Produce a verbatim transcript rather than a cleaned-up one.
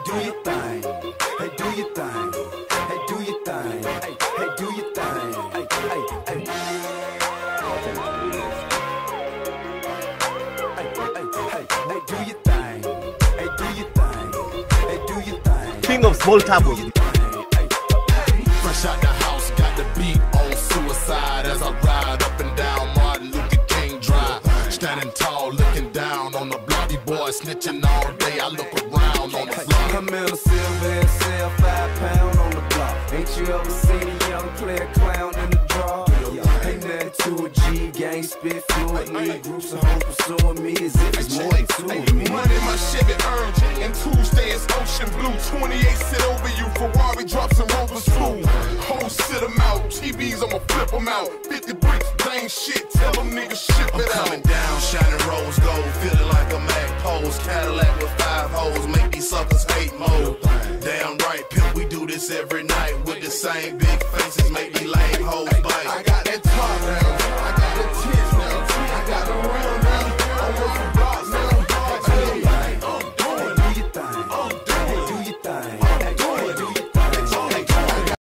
do your thing. Hey, do your thing. Hey, do your thing. Hey, hey, do your thing. Hey, hey, hey. Hey, hey, hey, hey, do your thing. Hey, do your thing. Hey, do your thing. King of small table. Fresh out the house, got the beat on suicide as I ride up and down Martin Luther King Drive. Standing tall, looking down on the bloody boy, snitching all day. I look around on the floor. I'm in a silver and sell five pound on the block. Ain't you ever seen a young player clown in the draw? Ain't nothing to a G, gang spit fluently. Groups of hoes pursuing me as if it's more than two of me. Money in my Chevy earned, and Tuesday is ocean blue. twenty-eight sit over you, Ferrari drops and Rovers flew. Hoes sit them out, T Vs I'ma flip them out. fifty bricks, they ain't shit, tell them niggas ship it out. I'm coming down, shining rose gold, feeling like a Mac pose. Cadillac with five hoes, make these suckers hate mode. Damn right, pimp, we do this every night with the same big faces, make these lame hoes